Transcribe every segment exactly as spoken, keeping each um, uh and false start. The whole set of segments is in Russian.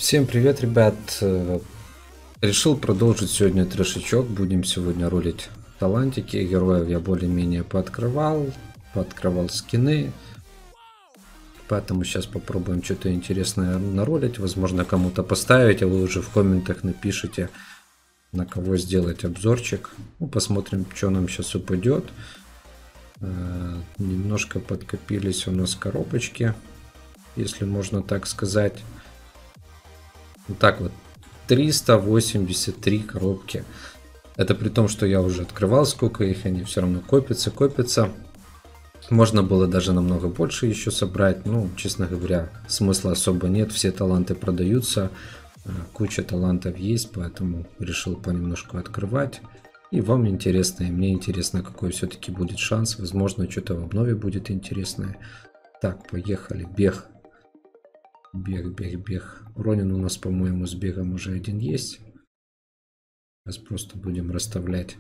Всем привет, ребят! Решил продолжить сегодня трешечок. Будем сегодня ролить талантики. Героев я более-менее пооткрывал. Пооткрывал скины. Поэтому сейчас попробуем что-то интересное наролить. Возможно, кому-то поставить, а вы уже в комментах напишите, на кого сделать обзорчик. Ну, посмотрим, что нам сейчас упадет. Э, немножко подкопились у нас коробочки, если можно так сказать. Вот так вот, триста восемьдесят три коробки. Это при том, что я уже открывал, сколько их, они все равно копятся, копятся. Можно было даже намного больше еще собрать. Ну, честно говоря, смысла особо нет. Все таланты продаются. Куча талантов есть, поэтому решил понемножку открывать. И вам интересно, и мне интересно, какой все-таки будет шанс. Возможно, что-то в обнове будет интересное. Так, поехали. Бег. Бег, бег, бег. Ронин у нас, по-моему, с бегом уже один есть. Сейчас просто будем расставлять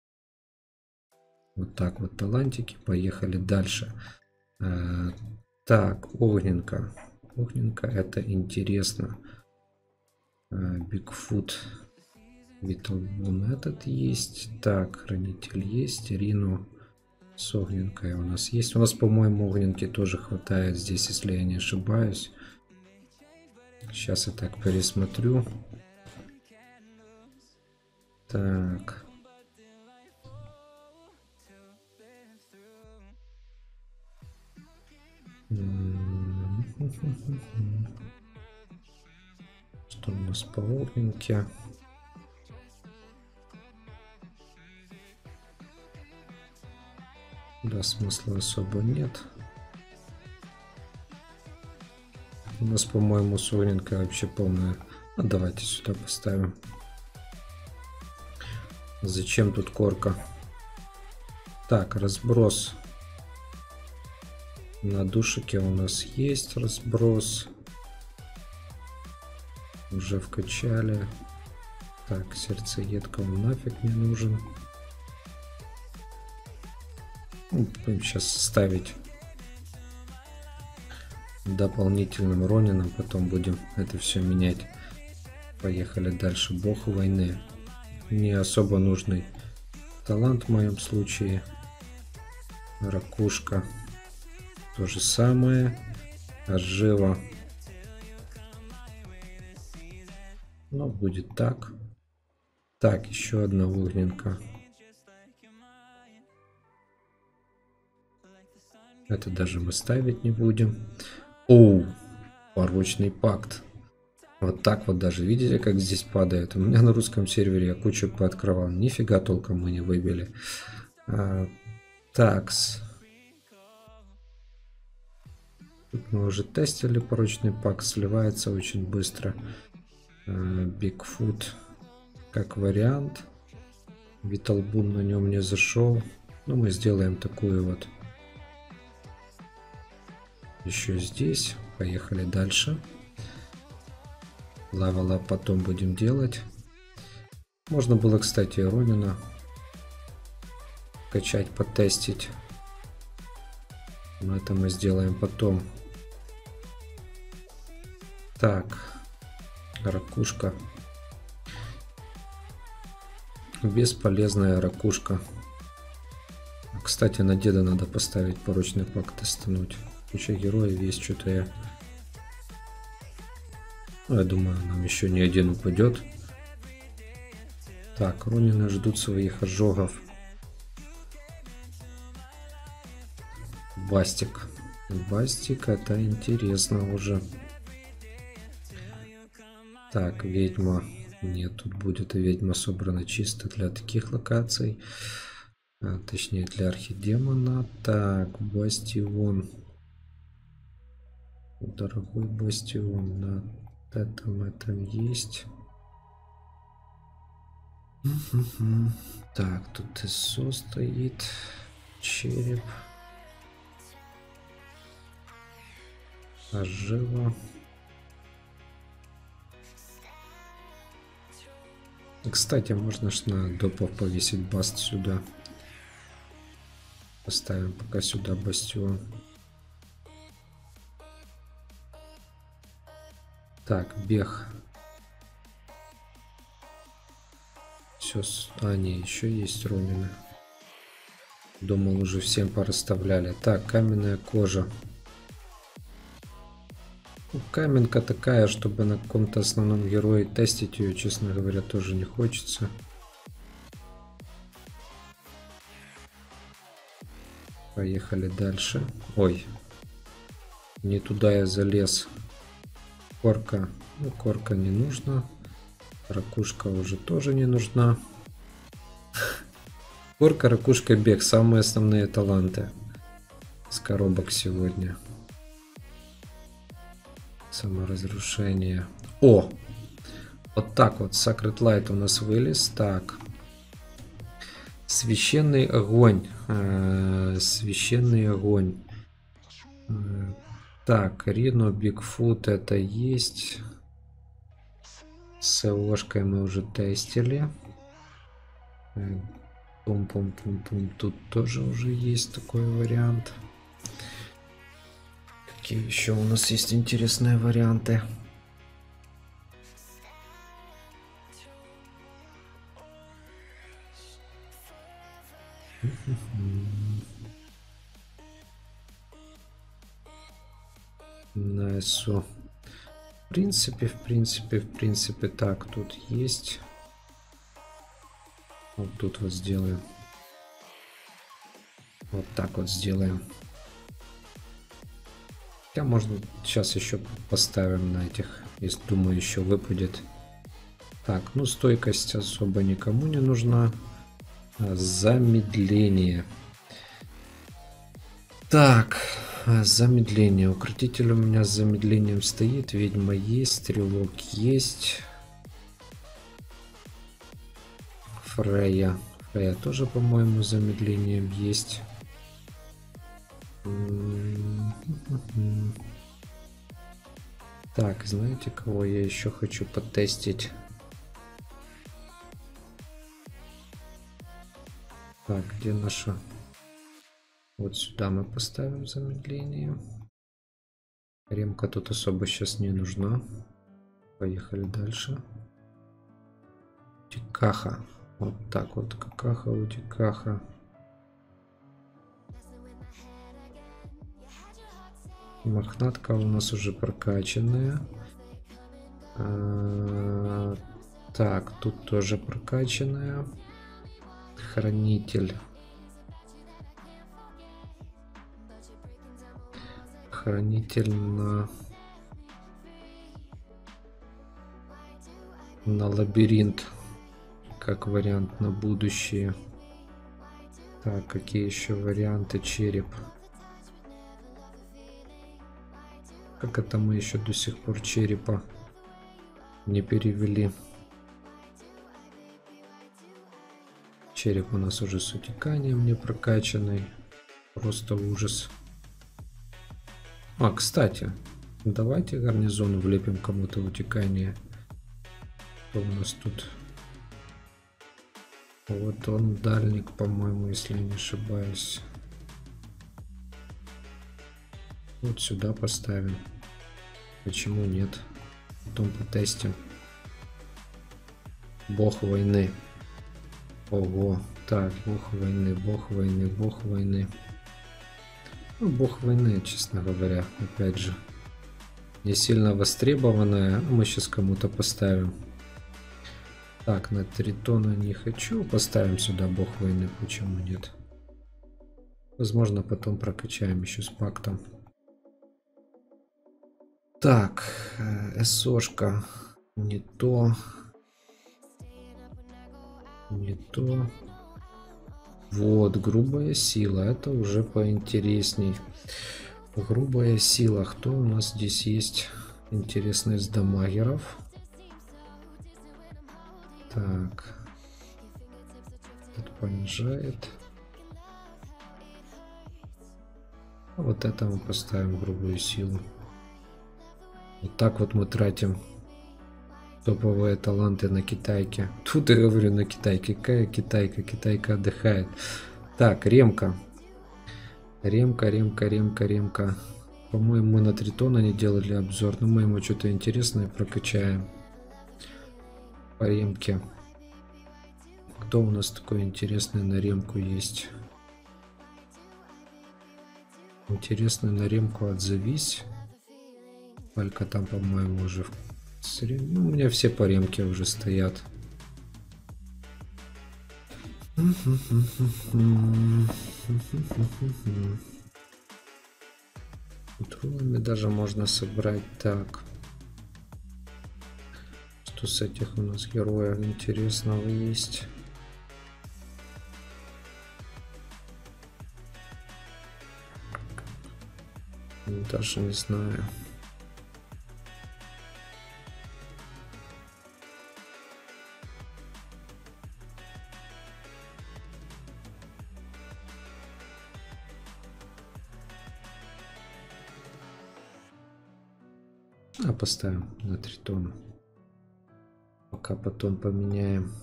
вот так вот талантики. Поехали дальше. А, так, огненка. Огненка, это интересно. Бигфут. Виталбун этот есть. Так, хранитель есть. Рину с огненкой у нас есть. У нас, по-моему, огненки тоже хватает здесь, если я не ошибаюсь. Сейчас я так пересмотрю. Так. Что у нас по огненке? Да, смысла особо нет. У нас, по-моему, с огненкой вообще полная. А давайте сюда поставим. Зачем тут корка? Так, разброс. На душике у нас есть разброс. Уже вкачали. Так, сердцеедка он нафиг не нужен. Ну, будем сейчас ставить дополнительным Ронином, потом будем это все менять. Поехали дальше. Бог войны. Не особо нужный талант в моем случае. Ракушка. То же самое. Ожива. Ну, будет так. Так, еще одна огненка. Это даже мы ставить не будем. Оу, порочный пакт. Вот так вот даже, видите, как здесь падает. У меня на русском сервере я кучу пооткрывал. Нифига толком мы не выбили. А, такс. Тут мы уже тестили порочный пакт. Сливается очень быстро. Бигфут как вариант. Виталбун на нем не зашел. Но мы сделаем такую вот. Еще здесь. Поехали дальше. Лавелап потом будем делать. Можно было, кстати, Ронина качать, потестить. Но это мы сделаем потом. Так. Ракушка. Бесполезная ракушка. Кстати, на деда надо поставить порочный пакт, тестануть. Куча героев есть, что-то я... Ну, я думаю, нам еще не один упадет. Так, Ронины ждут своих ожогов. Бастик. Бастик, это интересно уже. Так, ведьма. Нет, тут будет и ведьма собрана чисто для таких локаций. А, точнее, для архидемона. Так, бастион. Дорогой бастион. На этом этом есть. Так, тут ИСО стоит. Череп. Ожива. Кстати, можно ж на допов повесить баст сюда. Поставим пока сюда бастион. Так, бег. Все, а не, еще есть Ромины. Думал, уже всем порасставляли. Так, каменная кожа. Ну, каменка такая, чтобы на каком-то основном герое тестить ее, честно говоря, тоже не хочется. Поехали дальше. Ой, не туда я залез. Корка. Ну, корка не нужна. Ракушка уже тоже не нужна. Корка, ракушка, бег. Самые основные таланты с коробок сегодня. Саморазрушение. О! Вот так вот. Sacred Light у нас вылез. Так. Священный огонь. Э-э- священный огонь. Э-э- так, Рино, Бигфут это есть. С ложкой мы уже тестили. Пум-пум-пум-пум. Тут тоже уже есть такой вариант. Какие еще у нас есть интересные варианты? Найсу. В принципе, в принципе, в принципе, так, тут есть. Вот тут вот сделаем. Вот так вот сделаем. Хотя можно сейчас еще поставим на этих, если думаю, еще выпадет. Так, ну стойкость особо никому не нужна. Замедление. Так, замедление. Укротитель у меня с замедлением стоит. Ведьма есть, стрелок есть. Фрея. Фрея тоже, по-моему, замедлением есть. Так, знаете, кого я еще хочу потестить? Так, где наша? Вот сюда мы поставим замедление. Ремка тут особо сейчас не нужна. Поехали дальше. Дикаха. Вот так вот, какаха у Дикаха. Мохнатка у нас уже прокачанная. А, так, тут тоже прокачанная. Хранитель. Хранитель на... на лабиринт. Как вариант на будущее. Так, какие еще варианты? Череп. Как это мы еще до сих пор черепа не перевели? Череп у нас уже с утеканием не прокачанный. Просто ужас. А, кстати, давайте гарнизону влепим кому-то утекание. Что у нас тут? Вот он, дальник, по-моему, если не ошибаюсь. Вот сюда поставим. Почему нет? Потом потестим. Бог войны. Ого. Так, бог войны, бог войны, бог войны. Ну, бог войны, честно говоря, опять же. Не сильно востребованная. Мы сейчас кому-то поставим. Так, на Тритона не хочу. Поставим сюда бог войны. Почему нет? Возможно, потом прокачаем еще с пактом. Так, эсошка. Не то. Не то. Вот, грубая сила. Это уже поинтересней. Грубая сила. Кто у нас здесь есть? Интересный из дамагеров. Так. Тут понижает. Вот это мы поставим грубую силу. Вот так вот мы тратим топовые таланты на китайке. Тут я говорю на китайке. Какая китайка? Китайка отдыхает. Так, ремка. Ремка, ремка, ремка, ремка. По-моему, мы на Тритона не делали обзор, но мы ему что-то интересное прокачаем. По ремке. Кто у нас такой интересный на ремку есть? Интересный на ремку отзовись. Палька там, по-моему, уже... Ну, у меня все по ремке уже стоят. Трулами даже можно собрать. Так. Что с этих у нас героев интересного есть? Даже не знаю. А поставим на Тритона. Пока потом поменяем.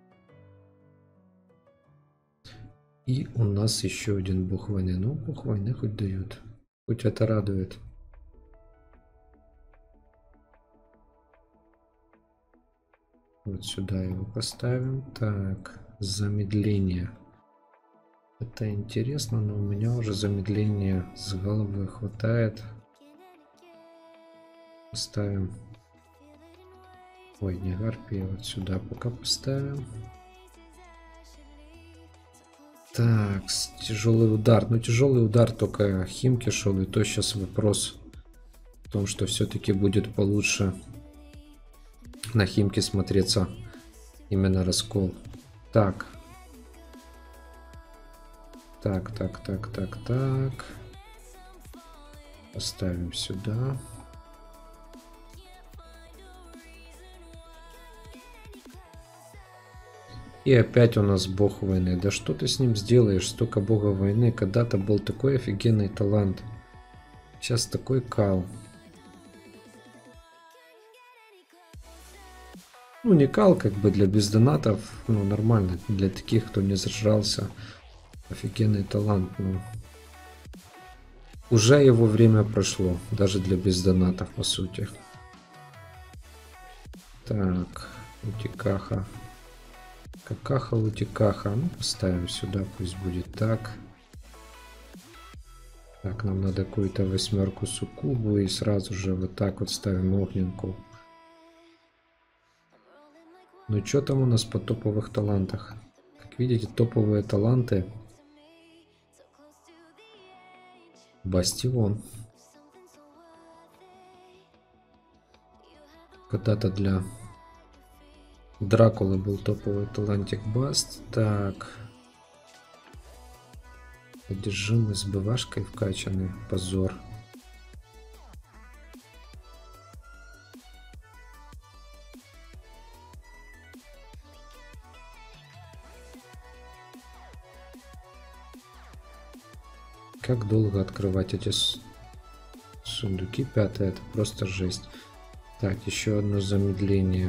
И у нас еще один бог войны. Ну, бог войны хоть дают. Хоть это радует. Вот сюда его поставим. Так, замедление. Это интересно, но у меня уже замедление с головы хватает. Поставим. Ой, не гарпия, вот сюда пока поставим. Так, тяжелый удар. Ну, тяжелый удар только Химки шел, и то сейчас вопрос в том, что все-таки будет получше на Химке смотреться именно раскол. Так. Так, так, так, так, так. Поставим сюда. И опять у нас бог войны. Да что ты с ним сделаешь? Столько бога войны. Когда-то был такой офигенный талант. Сейчас такой кал. Ну, не кал, как бы для бездонатов. Ну, нормально. Для таких, кто не зажрался. Офигенный талант. Ну, уже его время прошло. Даже для бездонатов, по сути. Так. Утикаха. Какаха, утикаха. Ну, поставим сюда, пусть будет так. Так, нам надо какую-то восьмерку суккубу. И сразу же вот так вот ставим огненку. Ну, что там у нас по топовых талантах? Как видите, топовые таланты. Бастион. Когда-то для... Дракулы был топовый талантик Баст. Так. Одержимый с БВшкой вкачанный. Позор. Как долго открывать эти сундуки? Пятое. Это просто жесть. Так, еще одно замедление.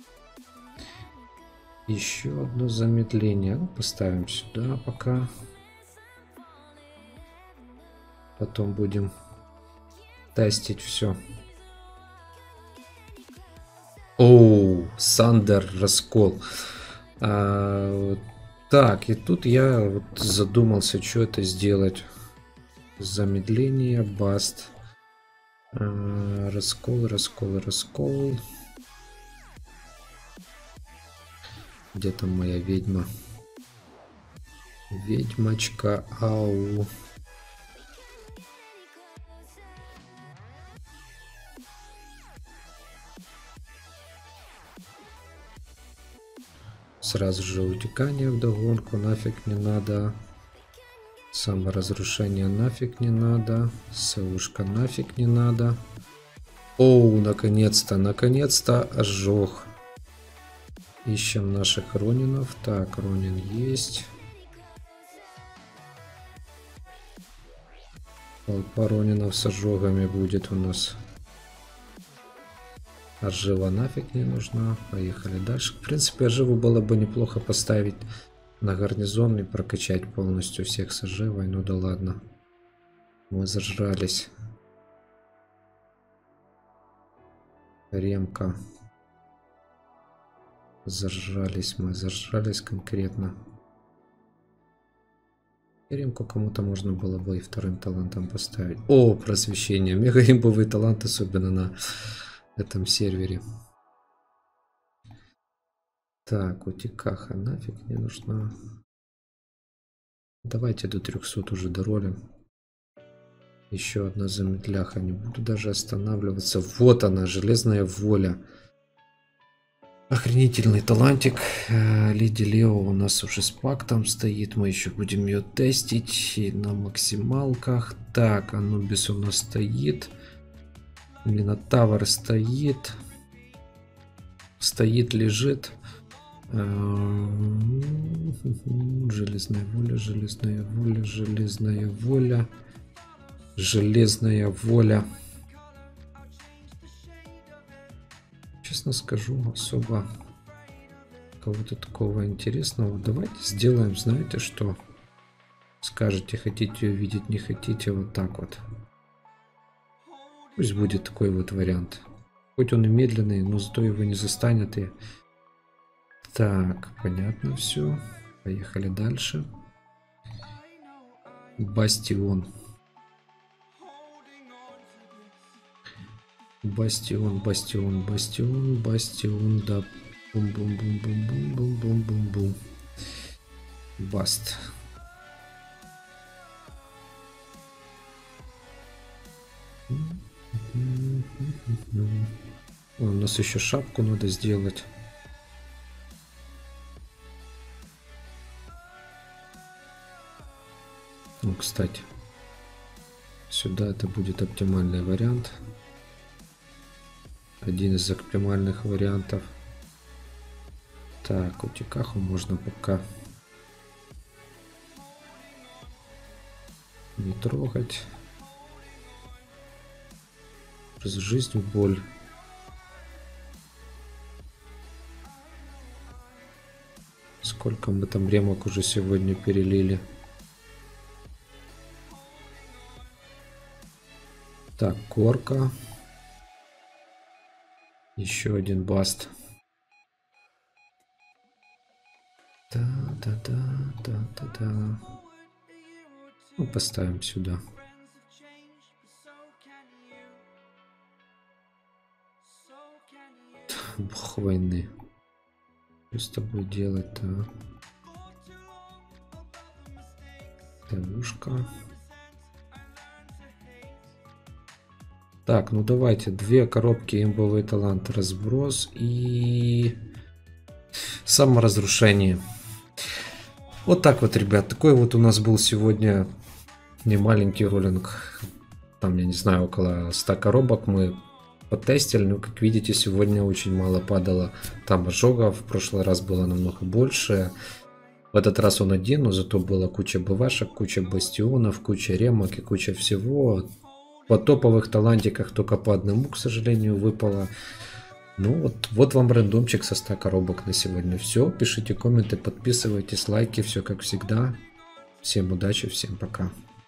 Еще одно замедление. Ну, поставим сюда пока. Потом будем тестить все. Оу, Сандер раскол. А, так, и тут я вот задумался, что это сделать. Замедление, баст. А, раскол, раскол, раскол. Где там моя ведьма? Ведьмочка, ау. Сразу же утекание вдогонку, нафиг не надо. Саморазрушение нафиг не надо. Саушка нафиг не надо. Оу, наконец-то, наконец-то ожог. Ищем наших ронинов. Так, ронин есть. Толпа ронинов с ожогами будет у нас. Ожива нафиг не нужна. Поехали дальше. В принципе, оживу было бы неплохо поставить на гарнизон и прокачать полностью всех с оживой. Ну да ладно. Мы зажрались. Ремка. Зажрались мы, зажрались конкретно. Ремку кому-то можно было бы и вторым талантом поставить. О, просвещение. Мега имбовый талант, особенно на этом сервере. Так, утикаха нафиг не нужна. Давайте до трёхсот уже доролим. Еще одна замедляха. Не буду даже останавливаться. Вот она, железная воля. Охренительный талантик. Леди Лео у нас уже с пактом стоит. Мы еще будем ее тестить. И на максималках. Так, Анубис у нас стоит. Минотавр стоит. Стоит, лежит. Железная воля, железная воля, железная воля. Железная воля. Честно скажу, особо кого-то такого интересного. Давайте сделаем, знаете что? Скажете, хотите увидеть, не хотите, вот так вот. Пусть будет такой вот вариант. Хоть он и медленный, но зато его не застанет. И... Так, понятно все. Поехали дальше. Бастион. Бастион, бастион, бастион, бастион, да. Бум-бум-бум-бум-бум-бум-бум-бум-бум. Баст. О, у нас еще шапку надо сделать. Ну, кстати, сюда это будет оптимальный вариант. Один из оптимальных вариантов. Так, утикаху можно пока не трогать. Жизнь в боль. Сколько мы там ремок уже сегодня перелили. Так, корка. Еще один баст. Да-да-да-да-да-да. Ну, поставим сюда. Бог войны. Что с тобой делать-то? Ловушка. Так, ну давайте. Две коробки имбовый талант, разброс и саморазрушение. Вот так вот, ребят. Такой вот у нас был сегодня не маленький роллинг. Там, я не знаю, около ста коробок мы потестили. Но, как видите, сегодня очень мало падало там ожогов. В прошлый раз было намного больше. В этот раз он один, но зато была куча бывашек, куча бастионов, куча ремок и куча всего. По топовых талантиках только по одному, к сожалению, выпало. Ну вот, вот вам рандомчик со ста коробок на сегодня. Все, пишите комменты, подписывайтесь, лайки, все как всегда. Всем удачи, всем пока.